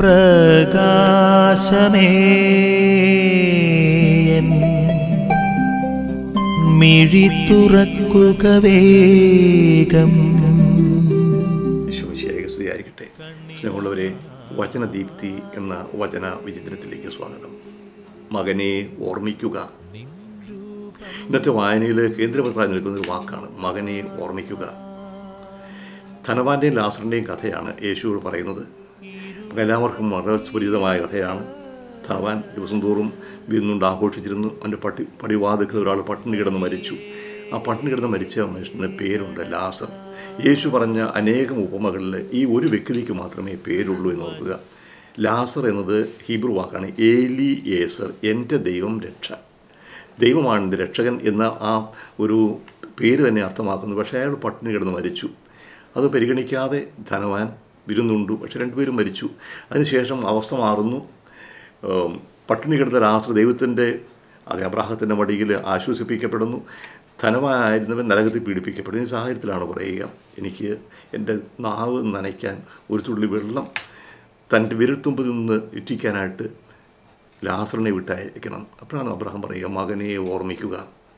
പ്രകാശമേ മിഴി തുറക്കുക വേഗം. സ്തുതിയായിരിക്കട്ടെ. സ്നേഹമുള്ളവരെ, വചനദീപ്തി എന്ന വചന വിചിത്രത്തിലേക്ക് സ്വാഗതം. മകനെ ഓർമ്മിക്കുക. ഇന്നത്തെ വായനയിൽ കേന്ദ്രപത്രമായി നിൽക്കുന്ന ഒരു വാക്കാണ് മകനെ ഓർമ്മിക്കുക. ധനവാന്റെയും ലാസറിൻ്റെയും കഥയാണ് യേശു പറയുന്നത്. എല്ലാവർക്കും വളരെ സുപരിചിതമായ കഥയാണ്. ധനവാൻ ദിവസം തോറും വിരുന്നുണ്ട് ആഘോഷിച്ചിരുന്നു. അവൻ്റെ പടിവാതിക്കൽ ഒരാൾ പട്ടിണി കിടന്ന് മരിച്ചു. ആ പട്ടിണി കിടന്ന് മരിച്ച മനുഷ്യൻ്റെ പേരുണ്ട് ലാസർ. യേശു പറഞ്ഞ അനേകം ഉപമകളിൽ ഈ ഒരു വ്യക്തിക്ക് മാത്രമേ പേരുള്ളൂ എന്ന് ഓർക്കുക. ലാസർ എന്നത് ഹീബ്രു വാക്കാണ് ഏലി യേസർ, എൻ്റെ ദൈവം രക്ഷ. ദൈവമാണ് എൻ്റെ രക്ഷകൻ എന്ന ആ ഒരു പേര് തന്നെ അർത്ഥമാക്കുന്നു. പക്ഷേ അയാൾ പട്ടിണി കിടന്ന് മരിച്ചു. അത് പരിഗണിക്കാതെ ധനവാൻ വിരുന്നുണ്ടു. പക്ഷെ രണ്ടുപേരും മരിച്ചു. അതിനുശേഷം അവസ്ഥ മാറുന്നു. പട്ടിണി കിടന്ന ലാസർ ദൈവത്തിൻ്റെ അബ്രാഹത്തിൻ്റെ മടിയിൽ ആശ്വസിപ്പിക്കപ്പെടുന്നു. ധനവാനായിരുന്നവൻ നരകത്തിൽ പീഡിപ്പിക്കപ്പെടുന്ന ഈ സാഹചര്യത്തിലാണ് പറയുക, എനിക്ക് എൻ്റെ നാവ് നനയ്ക്കാൻ ഒരു തുള്ളി വെള്ളം തൻ്റെ വിരൽത്തുമ്പിൽ നിന്ന് ഇറ്റിക്കാനായിട്ട് ലാസറിനെ വിട്ടയക്കണം. അപ്പോഴാണ് അബ്രഹാം പറയുക, മകനെ ഓർമ്മിക്കുക.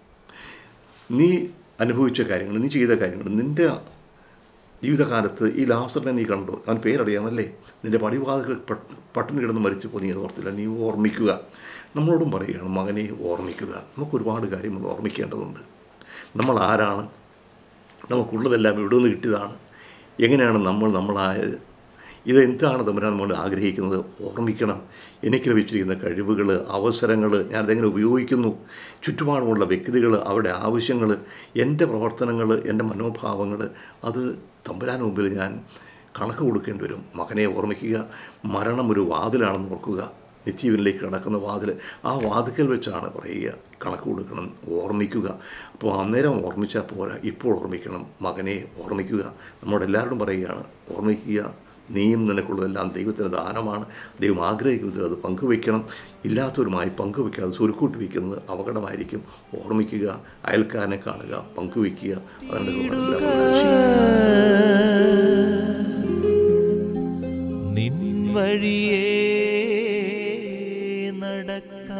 നീ അനുഭവിച്ച കാര്യങ്ങൾ, നീ ചെയ്ത കാര്യങ്ങൾ, നിൻ്റെ ജീവിതകാലത്ത് ഈ ലാസറിനെ നീ കണ്ടോ? അവൻ പേരറിയാമല്ലേ? നിൻ്റെ പടിവാതിൽ പട്ടിണി കിടന്ന് മരിച്ചപ്പോൾ നീ അത് ഓർത്തില്ല. നീ ഓർമ്മിക്കുക. നമ്മളോടും പറയുകയാണ്, മകനെ ഓർമ്മിക്കുക. നമുക്കൊരുപാട് കാര്യങ്ങൾ ഓർമ്മിക്കേണ്ടതുണ്ട്. നമ്മൾ ആരാണ്? നമുക്കുള്ളതെല്ലാം ഇവിടെ നിന്ന് കിട്ടിയതാണ്. എങ്ങനെയാണ് നമ്മളായത്? ഇതെന്താണ് തമ്പുരാൻ നമ്മൾ ആഗ്രഹിക്കുന്നത്? ഓർമ്മിക്കണം. എനിക്ക് ലഭിച്ചിരിക്കുന്ന കഴിവുകൾ, അവസരങ്ങൾ ഞാനതെങ്ങനെ ഉപയോഗിക്കുന്നു, ചുറ്റുപാടുമുള്ള വ്യക്തികൾ, അവരുടെ ആവശ്യങ്ങൾ, എൻ്റെ പ്രവർത്തനങ്ങൾ, എൻ്റെ മനോഭാവങ്ങൾ, അത് തമ്പുരാൻ മുമ്പിൽ ഞാൻ കണക്ക് കൊടുക്കേണ്ടി വരും. മകനെ ഓർമ്മിക്കുക. മരണം ഒരു വാതിലാണെന്ന് ഓർക്കുക. നിത്യജീവനിലേക്ക് കടക്കുന്ന വാതിൽ. ആ വാതിക്കൽ വെച്ചാണ് പറയുക, കണക്ക് കൊടുക്കണം, ഓർമ്മിക്കുക. അപ്പോൾ അന്നേരം ഓർമ്മിച്ചാൽ പോരാ, ഇപ്പോൾ ഓർമ്മിക്കണം. മകനെ ഓർമ്മിക്കുക. നമ്മളെല്ലാവരോടും പറയുകയാണ്, ഓർമ്മിക്കുക. നീയും നിനക്കുള്ളതെല്ലാം ദൈവത്തിൻ്റെ ദാനമാണ്. ദൈവം ആഗ്രഹിക്കുന്നത് അത് പങ്കുവയ്ക്കണം. ഇല്ലാത്തവരുമായി പങ്കുവയ്ക്കാതെ സ്വരുക്കൂട്ടി വയ്ക്കുന്നത് അപകടമായിരിക്കും. ഓർമ്മിക്കുക, അയൽക്കാരനെ കാണുക, പങ്കുവയ്ക്കുക. അതുകൊണ്ട്